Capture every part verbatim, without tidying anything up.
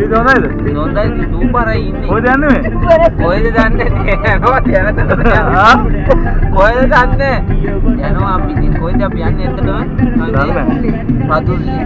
ඉතින් හොඳයිද? හොඳයි ඉතින් දුම්බරයි ඉන්නේ. කොහෙද යන්නේ මේ? කොහෙද දන්නේ යනවා යනවා කොහෙද දන්නේ යනවා අපි ඉතින් කොහෙද අපි යන්නේ එතනම පදුල්ලේ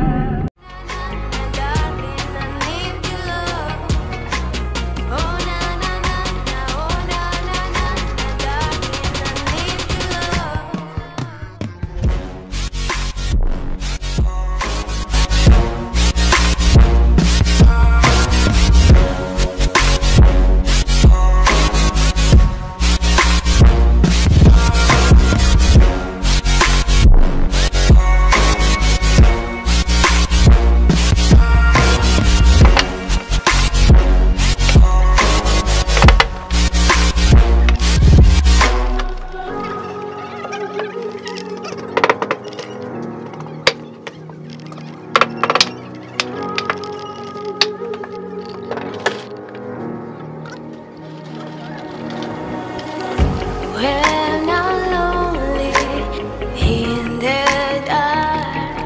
When I'm lonely in the dark,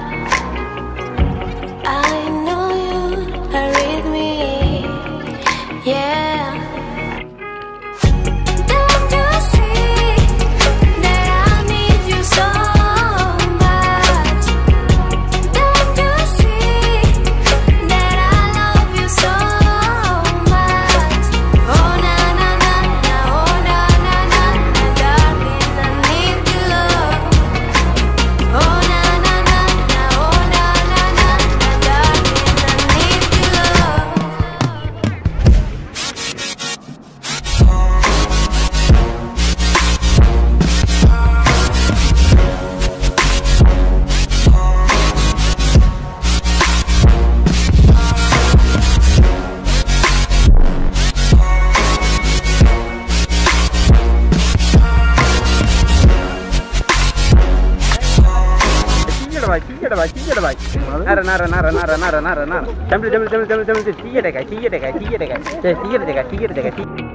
I know you are with me, yeah. Don't you see that I need you so much? Don't you see that I love you so much? Oh na na na na, oh na na na. Darling, I need your love. Oh na na na na, oh na na na na, darling, I need your love. Cijet bay, cijet bay, cijet bay. Nara nara nara nara nara nara nara. Jambil jambil jambil jambil jambil cijet dekai, cijet dekai, cijet dekai. Cijet dekai, cijet dekai.